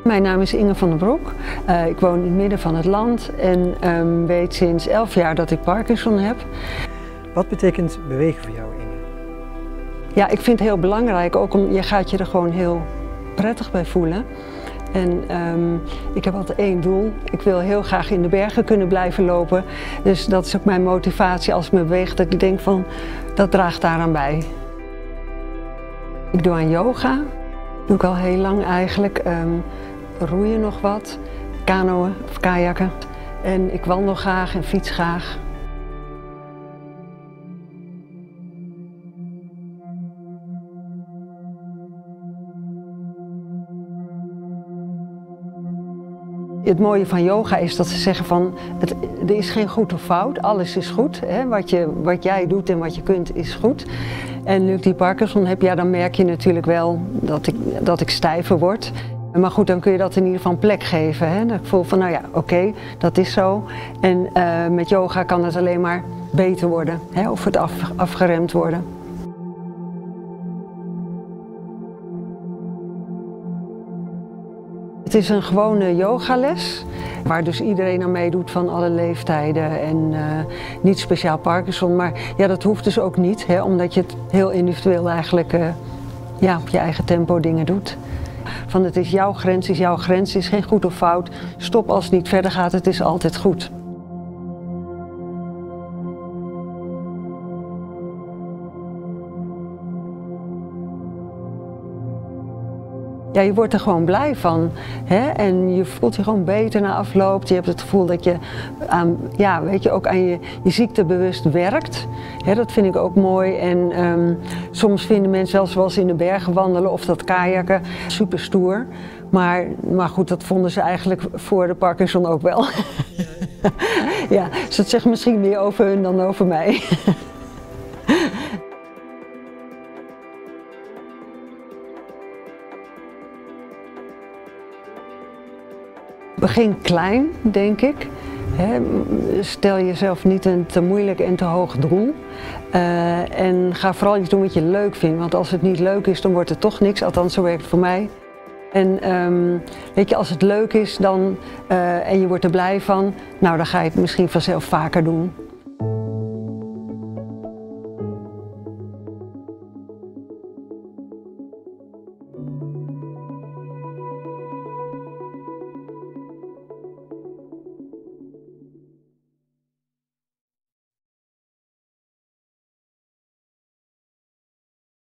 Mijn naam is Inge van der Broek. Ik woon in het midden van het land en weet sinds 11 jaar dat ik Parkinson heb. Wat betekent bewegen voor jou, Inge? Ja, ik vind het heel belangrijk, ook omdat je gaat je er gewoon heel prettig bij voelen. En ik heb altijd één doel. Ik wil heel graag in de bergen kunnen blijven lopen. Dus dat is ook mijn motivatie als ik me beweeg, dat ik denk van, dat draagt daaraan bij. Ik doe aan yoga. Dat doe ik al heel lang eigenlijk. Roeien nog wat, kanoën of kajakken. En ik wandel graag en fiets graag. Het mooie van yoga is dat ze zeggen van, er is geen goed of fout, alles is goed. Hè? Wat jij doet en wat je kunt is goed. En nu ik die Parkinson heb, ja, dan merk je natuurlijk wel dat ik stijver word. Maar goed, dan kun je dat in ieder geval een plek geven. Hè? Dat ik voel van, nou ja, oké, dat is zo. En met yoga kan het alleen maar beter worden, hè? Of het afgeremd worden. Het is een gewone yogales, waar dus iedereen aan meedoet van alle leeftijden en niet speciaal Parkinson. Maar ja, dat hoeft dus ook niet, hè, omdat je het heel individueel eigenlijk ja, op je eigen tempo dingen doet. Van het is jouw grens, het is geen goed of fout. Stop als het niet verder gaat, het is altijd goed. Ja, je wordt er gewoon blij van, hè? En je voelt je gewoon beter na afloop. Je hebt het gevoel dat je aan, ja, weet je, ook aan je ziekte bewust werkt. Hè, dat vind ik ook mooi. En soms vinden mensen wel, zoals in de bergen wandelen of dat kajakken, super stoer. Maar goed, dat vonden ze eigenlijk voor de Parkinson ook wel. Ja, dus dat zegt misschien meer over hun dan over mij. Begin klein, denk ik. Stel jezelf niet een te moeilijk en te hoog doel. En ga vooral iets doen wat je leuk vindt. Want als het niet leuk is, dan wordt het toch niks. Althans, zo werkt het voor mij. En weet je, als het leuk is en je wordt er blij van, nou, dan ga je het misschien vanzelf vaker doen.